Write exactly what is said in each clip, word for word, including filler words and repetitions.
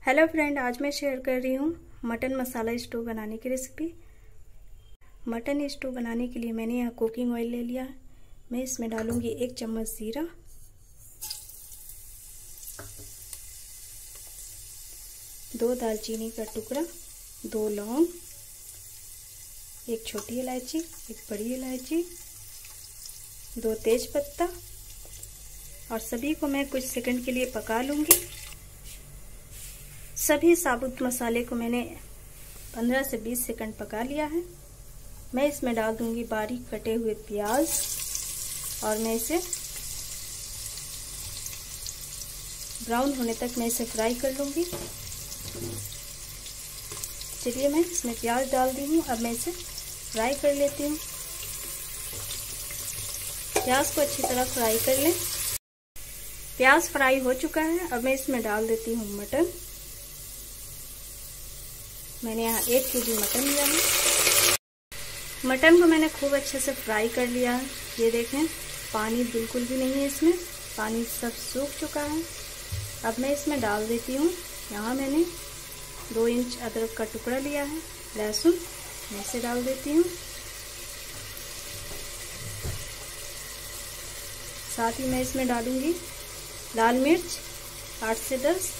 Hello friend, आज मैं share कर रही हूँ मटन मसाला स्टू बनाने की रेसिपी। मटन स्टू बनाने के लिए मैंने यहाँ कुकिंग ऑयल ले लिया है। मैं इसमें डालूंगी एक चम्मच जीरा, दो दालचीनी का टुकड़ा, दो लौंग, एक छोटी इलायची, एक बड़ी इलायची, दो तेज पत्ता, और सभी को मैं कुछ सेकंड के लिए पका लूंगी। सभी साबुत मसाले को मैंने पंद्रह से बीस सेकंड पका लिया है। मैं इसमें डाल दूंगी बारीक कटे हुए प्याज और मैं इसे ब्राउन होने तक मैं इसे फ्राई कर लूंगी। चलिए, मैं इसमें प्याज डाल दी हूँ। अब मैं इसे फ्राई कर लेती हूँ। प्याज को अच्छी तरह फ्राई कर लें। प्याज फ्राई हो चुका है। अब मैं इसमें डाल देती हूँ मटन। मैंने यहाँ एक केजी मटन लिया है। मटन को मैंने खूब अच्छे से फ्राई कर लिया है। ये देखें, पानी बिल्कुल भी नहीं है इसमें, पानी सब सूख चुका है। अब मैं इसमें डाल देती हूँ, यहाँ मैंने दो इंच अदरक का टुकड़ा लिया है, लहसुन मैं इसे डाल देती हूँ। साथ ही मैं इसमें डालूंगी लाल मिर्च आठ से दस,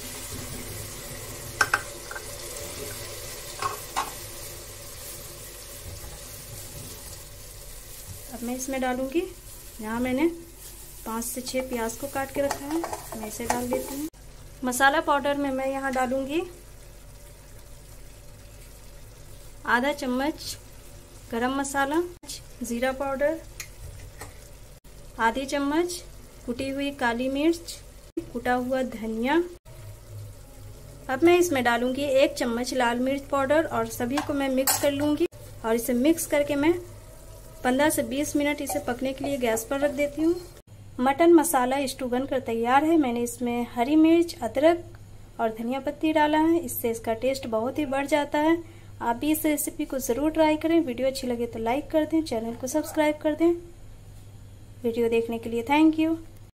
अब मैं इसमें डालूंगी, यहाँ मैंने पाँच से छः प्याज को काट के रखा है, मैं इसे डाल देती हूँ। मसाला पाउडर में मैं यहाँ डालूंगी आधा चम्मच गरम मसाला, जीरा पाउडर, आधी चम्मच कुटी हुई काली मिर्च, कुटा हुआ धनिया। अब मैं इसमें डालूंगी एक चम्मच लाल मिर्च पाउडर और सभी को मैं मिक्स कर लूंगी और इसे मिक्स करके मैं पंद्रह से बीस मिनट इसे पकने के लिए गैस पर रख देती हूँ। मटन मसाला स्टू बनकर तैयार है। मैंने इसमें हरी मिर्च, अदरक और धनिया पत्ती डाला है, इससे इसका टेस्ट बहुत ही बढ़ जाता है। आप भी इस रेसिपी को ज़रूर ट्राई करें। वीडियो अच्छी लगे तो लाइक कर दें, चैनल को सब्सक्राइब कर दें। वीडियो देखने के लिए थैंक यू।